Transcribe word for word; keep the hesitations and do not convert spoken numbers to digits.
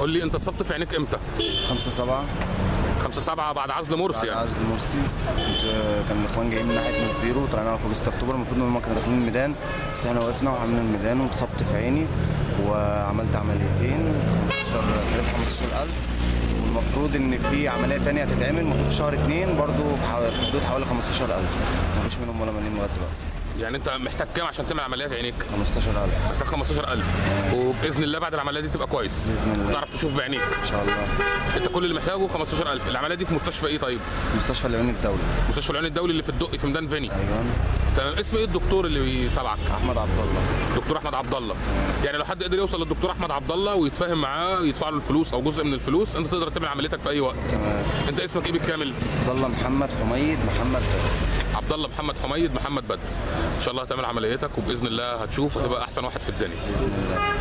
قول لي انت اتصبت في عينيك امتى؟ خمسة سبعة خمسة سبعة بعد عزل مرسي يعني. بعد عزل مرسي كنت كان الاخوان جايين من ناحيه مسبيرو وطلعنا على كوبري ستة اكتوبر، المفروض ان هم كانوا داخلين الميدان بس احنا وقفنا وعملنا الميدان واتصبت في عيني وعملت عمليتين خمستاشر تقريبا خمستاشر ألف، والمفروض ان في عمليه ثانيه هتتعمل المفروض في شهر اتنين برضو في حدود حوالي خمستاشر ألف، مفيش منهم ولا مليم لغايه دلوقتي. يعني انت محتاج كام عشان تعمل عمليات عينيك؟ خمستاشر ألف. محتاج خمستاشر ألف وباذن الله بعد العمليه دي تبقى كويس باذن الله وتعرف تشوف بعينيك ان شاء الله. انت كل اللي محتاجه خمستاشر ألف. العمليه دي في مستشفى ايه طيب؟ مستشفى العيون الدولي. مستشفى العيون الدولي اللي في الدقي في ميدان فيني. ايوه تمام. اسم ايه الدكتور اللي بيتابعك؟ احمد عبد الله. دكتور احمد عبد الله. يعني لو حد قدر يوصل للدكتور احمد عبد الله ويتفاهم معاه يدفع له الفلوس او جزء من الفلوس، انت تقدر تعمل عمليتك في اي وقت. تمام. انت اسمك ايه بالكامل؟ عبد الله محمد حميد محمد بدر. عبد الله محمد حميد محمد بدر. ان شاء الله هتعمل عمليتك وباذن الله هتشوف هتبقى احسن واحد في الدنيا باذن الله.